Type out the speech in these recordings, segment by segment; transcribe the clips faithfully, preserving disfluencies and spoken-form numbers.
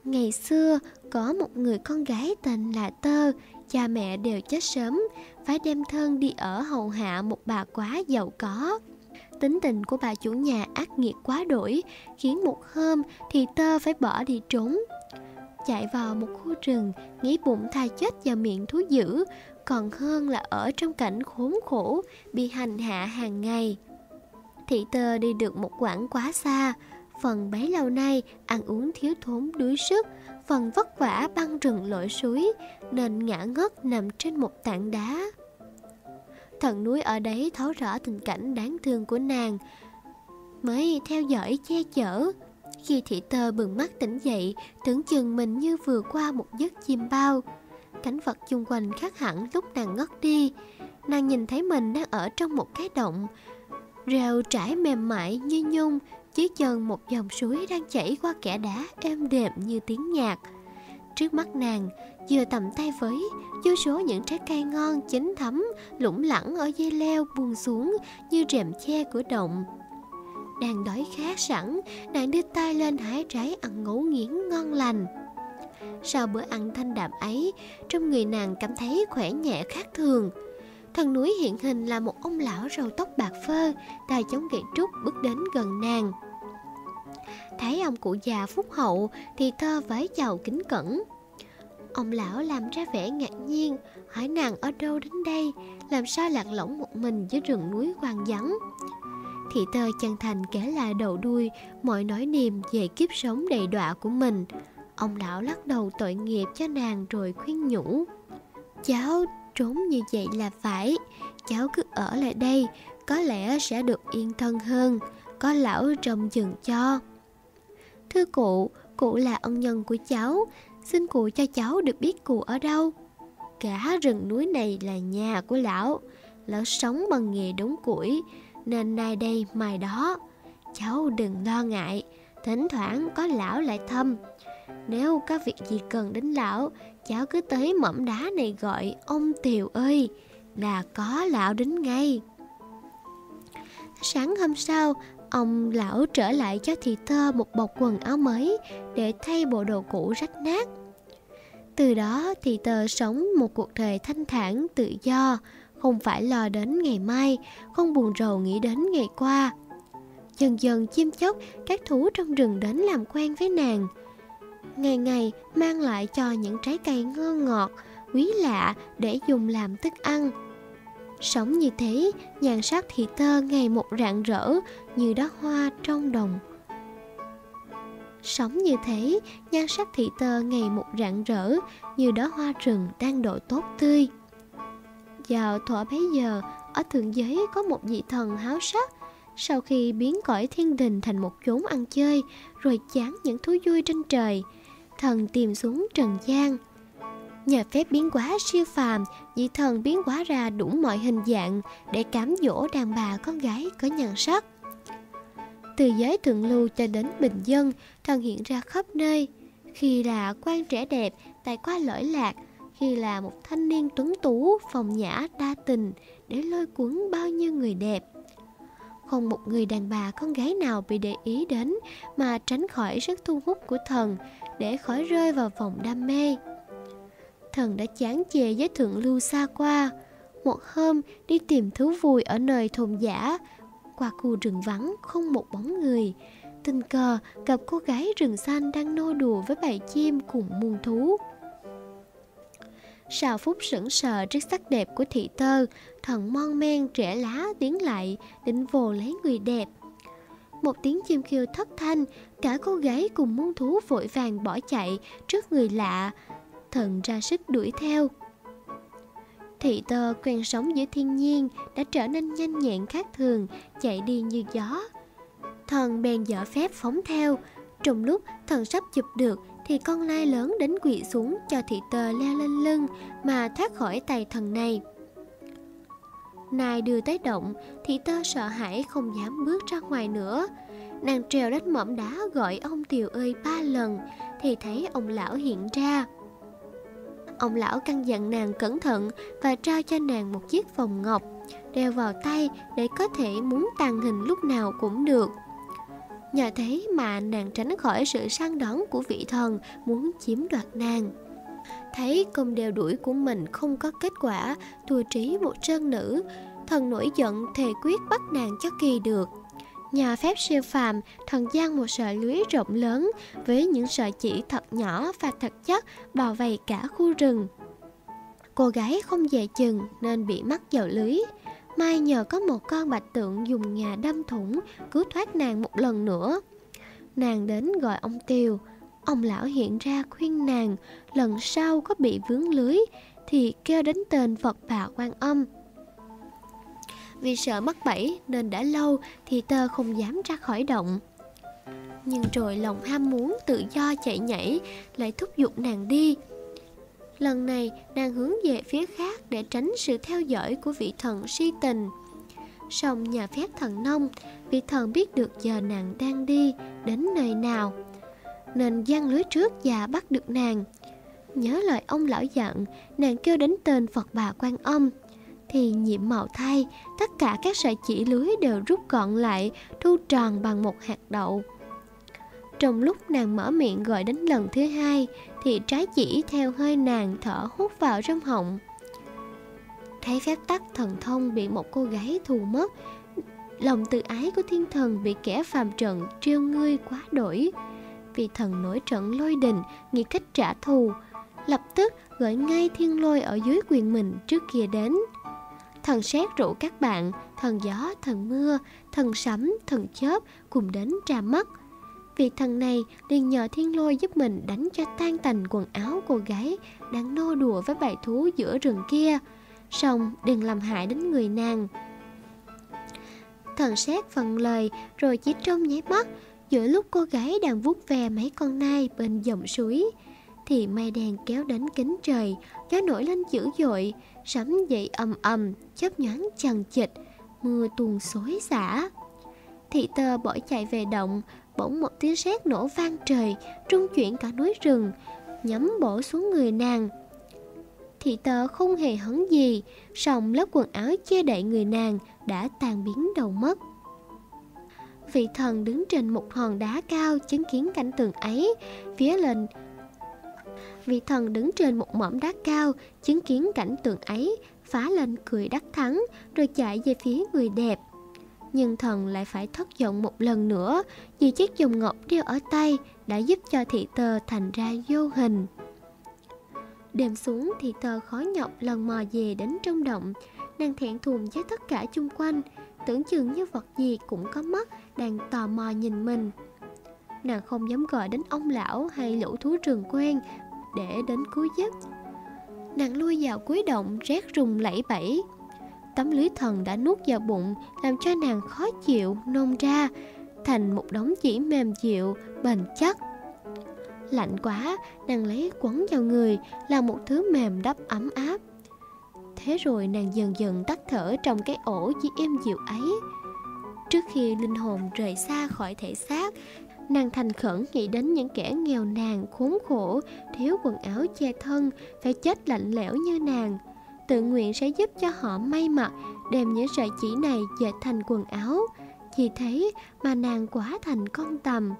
Ngày xưa, có một người con gái tên là Tơ, cha mẹ đều chết sớm, phải đem thân đi ở hầu hạ một bà quá giàu có. Tính tình của bà chủ nhà ác nghiệt quá đỗi, khiến một hôm thì Tơ phải bỏ đi trốn. Chạy vào một khu rừng, nghĩ bụng thà chết vào miệng thú dữ, còn hơn là ở trong cảnh khốn khổ, bị hành hạ hàng ngày. Thị Tơ đi được một quãng quá xa, phần bấy lâu nay ăn uống thiếu thốn đuối sức, phần vất vả băng rừng lội suối, nên ngã ngất nằm trên một tảng đá. Thần núi ở đấy thấu rõ tình cảnh đáng thương của nàng, mới theo dõi che chở. Khi Thị Tơ bừng mắt tỉnh dậy, tưởng chừng mình như vừa qua một giấc chim bao. Cảnh vật chung quanh khác hẳn lúc nàng ngất đi. Nàng nhìn thấy mình đang ở trong một cái động, rêu trải mềm mại như nhung, dưới chân một dòng suối đang chảy qua kẽ đá êm đềm như tiếng nhạc. Trước mắt nàng, vừa tầm tay với, vô số những trái cây ngon chín thấm lủng lẳng ở dây leo buông xuống như rèm che của động. Đang đói khát sẵn, nàng đưa tay lên hái trái ăn ngấu nghiến ngon lành. Sau bữa ăn thanh đạm ấy, trong người nàng cảm thấy khỏe nhẹ khác thường. Thần núi hiện hình là một ông lão râu tóc bạc phơ, tay chống gậy trúc bước đến gần nàng. Thấy ông cụ già phúc hậu thì Tơ vái chào kính cẩn. Ông lão làm ra vẻ ngạc nhiên, hỏi nàng ở đâu đến đây, làm sao lạc lõng một mình dưới rừng núi hoang vắng. Thị Tơ chân thành kể lại đầu đuôi mọi nỗi niềm về kiếp sống đầy đọa của mình. Ông lão lắc đầu tội nghiệp cho nàng rồi khuyên nhủ: cháu trốn như vậy là phải, cháu cứ ở lại đây, có lẽ sẽ được yên thân hơn, có lão trông chừng cho. Thưa cụ, cụ là ân nhân của cháu, xin cụ cho cháu được biết cụ ở đâu. Cả rừng núi này là nhà của lão, lão sống bằng nghề đốn củi, nên nay đây mai đó. Cháu đừng lo ngại, thỉnh thoảng có lão lại thăm. Nếu có việc gì cần đến lão, cháu cứ tới mỏm đá này gọi ông Tiều ơi, là có lão đến ngay. Sáng hôm sau, ông lão trở lại cho Thị Tơ một bọc quần áo mới để thay bộ đồ cũ rách nát. Từ đó Thị Tơ sống một cuộc đời thanh thản tự do, không phải lo đến ngày mai, không buồn rầu nghĩ đến ngày qua. Dần dần chim chóc, các thú trong rừng đến làm quen với nàng, ngày ngày mang lại cho những trái cây ngon ngọt, quý lạ để dùng làm thức ăn. Sống như thế, nhan sắc Thị Tơ ngày một rạng rỡ như đóa hoa trong đồng. Sống như thế, nhan sắc Thị Tơ ngày một rạng rỡ như đóa hoa rừng đang độ tốt tươi. Vào thuở bấy giờ, ở thượng giới có một vị thần háo sắc. Sau khi biến cõi thiên đình thành một chốn ăn chơi, rồi chán những thú vui trên trời, thần tìm xuống trần gian. Nhờ phép biến hóa siêu phàm, vị thần biến hóa ra đủ mọi hình dạng để cám dỗ đàn bà con gái có nhan sắc. Từ giới thượng lưu cho đến bình dân, thần hiện ra khắp nơi. Khi là quan trẻ đẹp, tài qua lỗi lạc, khi là một thanh niên tuấn tú, phong nhã đa tình để lôi cuốn bao nhiêu người đẹp. Không một người đàn bà con gái nào bị để ý đến mà tránh khỏi sức thu hút của thần, để khỏi rơi vào vòng đam mê. Thần đã chán chê với thượng lưu xa qua. Một hôm đi tìm thú vui ở nơi thôn dã, qua khu rừng vắng không một bóng người, tình cờ gặp cô gái rừng xanh đang nô đùa với bầy chim cùng muôn thú. Sau phút sững sờ trước sắc đẹp của Thị Tơ, thần mon men trẻ lá tiến lại định vồ lấy người đẹp. Một tiếng chim kêu thất thanh, cả cô gái cùng muôn thú vội vàng bỏ chạy trước người lạ. Thần ra sức đuổi theo. Thị Tơ quen sống giữa thiên nhiên đã trở nên nhanh nhẹn khác thường, chạy đi như gió. Thần bèn dở phép phóng theo. Trong lúc thần sắp chụp được thì con lai lớn đến quỵ xuống cho Thị Tơ leo lên lưng mà thoát khỏi tay thần này. Nai đưa tới động, Thị Tơ sợ hãi không dám bước ra ngoài nữa. Nàng trèo đến mỏm đá gọi ông Tiều ơi ba lần thì thấy ông lão hiện ra. Ông lão căn dặn nàng cẩn thận và trao cho nàng một chiếc vòng ngọc đeo vào tay để có thể muốn tàng hình lúc nào cũng được. Nhờ thế mà nàng tránh khỏi sự săn đón của vị thần muốn chiếm đoạt nàng. Thấy công đeo đuổi của mình không có kết quả, thua trí một sơn nữ, thần nổi giận thề quyết bắt nàng cho kỳ được. Nhờ phép siêu phàm, thần giăng một sợi lưới rộng lớn với những sợi chỉ thật nhỏ và thật chắc bao vây cả khu rừng. Cô gái không dè chừng nên bị mắc vào lưới. May nhờ có một con bạch tượng dùng ngà đâm thủng cứu thoát nàng một lần nữa. Nàng đến gọi ông Tiều. Ông lão hiện ra khuyên nàng lần sau có bị vướng lưới thì kêu đến tên Phật Bà Quan Âm. Vì sợ mắc bẫy nên đã lâu thì tơ không dám ra khỏi động. Nhưng rồi lòng ham muốn tự do chạy nhảy lại thúc giục nàng đi. Lần này nàng hướng về phía khác để tránh sự theo dõi của vị thần si tình. Song nhờ phép thần nông, vị thần biết được giờ nàng đang đi đến nơi nào, nên giăng lưới trước và bắt được nàng. Nhớ lời ông lão dặn, nàng kêu đến tên Phật Bà Quan Âm. Thì nhiệm màu thay, tất cả các sợi chỉ lưới đều rút gọn lại, thu tròn bằng một hạt đậu. Trong lúc nàng mở miệng gọi đến lần thứ hai, thì trái chỉ theo hơi nàng thở hút vào trong họng. Thấy phép tắc thần thông bị một cô gái thù mất, lòng tự ái của thiên thần bị kẻ phàm trần trêu ngươi quá đổi. Vì thần nổi trận lôi đình, nghĩ cách trả thù, lập tức gọi ngay thiên lôi ở dưới quyền mình trước kia đến. Thần sét rủ các bạn, thần gió, thần mưa, thần sấm, thần chớp cùng đến tra mắt. Vị thần này liền nhờ thiên lôi giúp mình đánh cho tan tành quần áo cô gái đang nô đùa với bầy thú giữa rừng kia, song đừng làm hại đến người nàng. Thần sét phần lời rồi chỉ trong nháy mắt, giữa lúc cô gái đang vuốt ve mấy con nai bên dòng suối, thì mây đen kéo đến kính trời, gió nổi lên dữ dội, sấm dậy ầm ầm, chớp nhoáng chằng chịt, mưa tuôn xối xả. Thị tơ bỏ chạy về động, bỗng một tiếng sét nổ vang trời, rung chuyển cả núi rừng, nhắm bổ xuống người nàng. Thị tơ không hề hấn gì, song lớp quần áo che đậy người nàng đã tan biến đâu mất. Vị thần đứng trên một hòn đá cao chứng kiến cảnh tượng ấy, phía lên Vị thần đứng trên một mỏm đá cao chứng kiến cảnh tượng ấy, phá lên cười đắc thắng rồi chạy về phía người đẹp. Nhưng thần lại phải thất vọng một lần nữa, vì chiếc vòng ngọc đeo ở tay đã giúp cho thị tơ thành ra vô hình. Đêm xuống, thị tơ khó nhọc lần mò về đến trong động. Nàng thẹn thùng với tất cả chung quanh, tưởng chừng như vật gì cũng có mắt đang tò mò nhìn mình. Nàng không dám gọi đến ông lão hay lũ thú rừng quen để đến cứu giúp. Nàng lui vào cuối động rét rùng lẩy bẩy. Tấm lưới thần đã nuốt vào bụng, làm cho nàng khó chịu, nôn ra thành một đống chỉ mềm dịu, bền chắc. Lạnh quá, nàng lấy quấn vào người, là một thứ mềm đắp ấm áp. Thế rồi nàng dần dần tắt thở trong cái ổ chỉ êm dịu ấy. Trước khi linh hồn rời xa khỏi thể xác, nàng thành khẩn nghĩ đến những kẻ nghèo nàn, khốn khổ, thiếu quần áo che thân, phải chết lạnh lẽo như nàng. Tự nguyện sẽ giúp cho họ may mặc, đem những sợi chỉ này dệt thành quần áo. Vì thế mà nàng quá thành con tầm.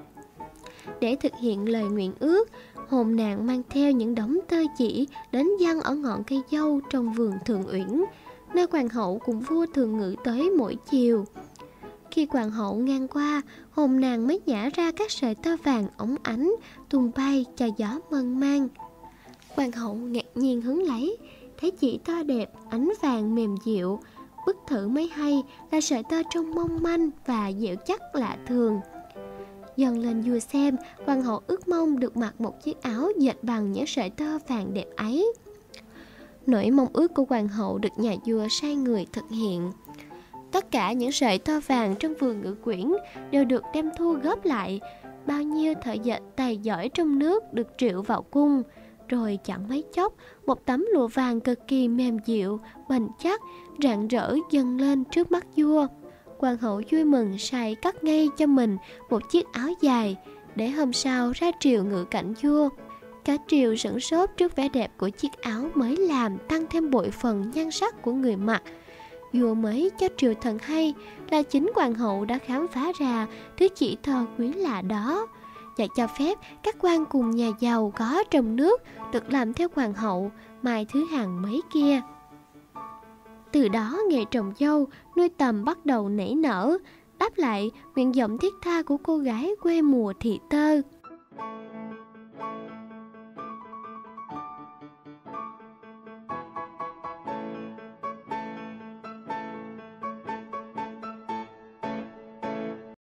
Để thực hiện lời nguyện ước, hồn nàng mang theo những đống tơ chỉ đến giăng ở ngọn cây dâu trong vườn Thượng Uyển, nơi hoàng hậu cùng vua thường ngự tới mỗi chiều. Khi hoàng hậu ngang qua, hồn nàng mới nhả ra các sợi tơ vàng óng ánh, tung bay cho gió mơn man. Hoàng hậu ngạc nhiên hứng lấy, thấy chỉ tơ đẹp, ánh vàng mềm dịu, bức thử mới hay là sợi tơ trông mong manh và dẻo chắc lạ thường. Dần lên vua xem, hoàng hậu ước mong được mặc một chiếc áo dệt bằng những sợi tơ vàng đẹp ấy. Nỗi mong ước của hoàng hậu được nhà vua sai người thực hiện. Tất cả những sợi tơ vàng trong vườn Ngự Quyển đều được đem thu góp lại. Bao nhiêu thợ dệt tài giỏi trong nước được triệu vào cung. Rồi chẳng mấy chốc, một tấm lụa vàng cực kỳ mềm dịu, bền chắc, rạng rỡ dâng lên trước mắt vua. Hoàng hậu vui mừng sai cắt ngay cho mình một chiếc áo dài, để hôm sau ra triều ngự cảnh vua. Cả triều sửng sốt trước vẻ đẹp của chiếc áo mới làm, tăng thêm bội phần nhan sắc của người mặc. vua mới cho triều thần hay là chính hoàng hậu đã khám phá ra thứ chỉ thơ quý lạ đó, và cho phép các quan cùng nhà giàu có trong nước được làm theo hoàng hậu Mai Thứ Hằng mấy kia. Từ đó nghề trồng dâu, nuôi tầm bắt đầu nảy nở, đáp lại nguyện vọng thiết tha của cô gái quê mùa Thị Tơ.